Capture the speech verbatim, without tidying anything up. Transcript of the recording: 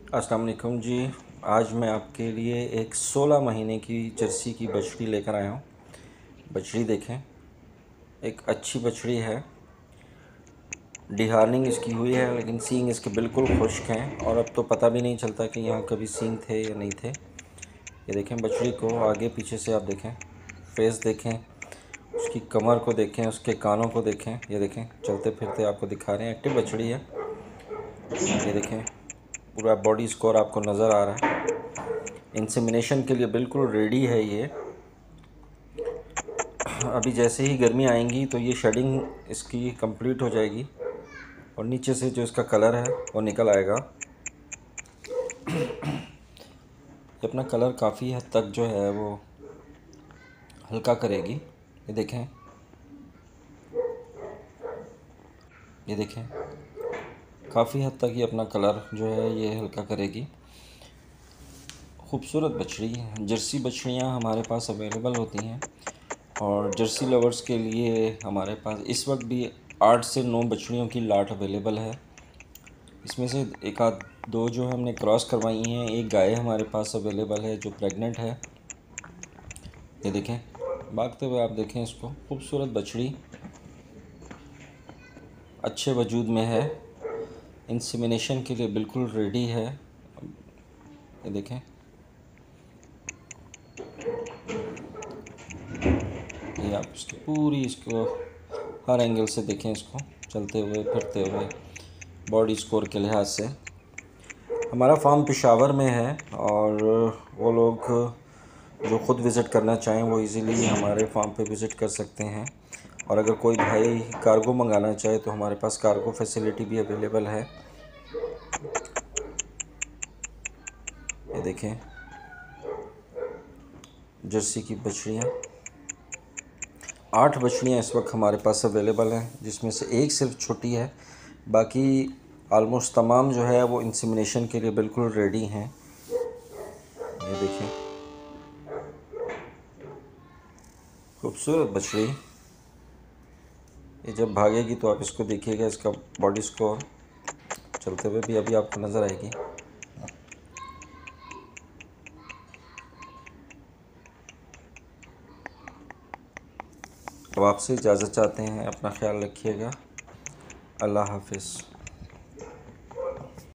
अस्सलाम वालेकुम जी। आज मैं आपके लिए एक सोलह महीने की जर्सी की बछड़ी लेकर आया हूँ। बछड़ी देखें, एक अच्छी बछड़ी है। डिहार्निंग इसकी हुई है लेकिन सींग इसके बिल्कुल खुश्क हैं और अब तो पता भी नहीं चलता कि यहाँ कभी सींग थे या नहीं थे। ये देखें बछड़ी को आगे पीछे से आप देखें, फेस देखें, उसकी कमर को देखें, उसके कानों को देखें। ये देखें चलते फिरते आपको दिखा रहे हैं, एक्टिव बछड़ी है। ये देखें पूरा बॉडी स्कोर आपको नज़र आ रहा है। इंसेमिनेशन के लिए बिल्कुल रेडी है ये। अभी जैसे ही गर्मी आएंगी तो ये शेडिंग इसकी कंप्लीट हो जाएगी और नीचे से जो इसका कलर है वो निकल आएगा। ये अपना कलर काफ़ी हद तक जो है वो हल्का करेगी। ये देखें, ये देखें काफ़ी हद तक ये अपना कलर जो है ये हल्का करेगी। खूबसूरत बछड़ी है। जर्सी बछड़ियाँ हमारे पास अवेलेबल होती हैं और जर्सी लवर्स के लिए हमारे पास इस वक्त भी आठ से नौ बछड़ियों की लाट अवेलेबल है। इसमें से एक आध दो जो हमने क्रॉस करवाई हैं, एक गाय हमारे पास अवेलेबल है जो प्रेग्नेंट है। ये देखें भागते हुए आप देखें इसको, खूबसूरत बछड़ी अच्छे वजूद में है, इंसेमिनेशन के लिए बिल्कुल रेडी है। ये देखें, ये आप इसकी पूरी इसको हर एंगल से देखें, इसको चलते हुए फिरते हुए बॉडी स्कोर के लिहाज से। हमारा फार्म पेशावर में है और वो लोग जो ख़ुद विज़िट करना चाहें वो इजीली हमारे फार्म पे विज़िट कर सकते हैं। और अगर कोई भाई कार्गो मंगाना चाहे तो हमारे पास कार्गो फैसिलिटी भी अवेलेबल है। ये देखें जर्सी की बछड़ियाँ, आठ बछड़ियाँ इस वक्त हमारे पास अवेलेबल हैं, जिसमें से एक सिर्फ छोटी है। बाकी आलमोस्ट तमाम जो है वो इंसेमिनेशन के लिए बिल्कुल रेडी हैं। ये देखें खूबसूरत बछड़ी। ये जब भागेगी तो आप इसको देखिएगा, इसका बॉडी स्कोर चलते हुए भी अभी आपको नज़र आएगी। अब आपसे इजाज़त चाहते हैं, अपना ख्याल रखिएगा। अल्लाह हाफिज़।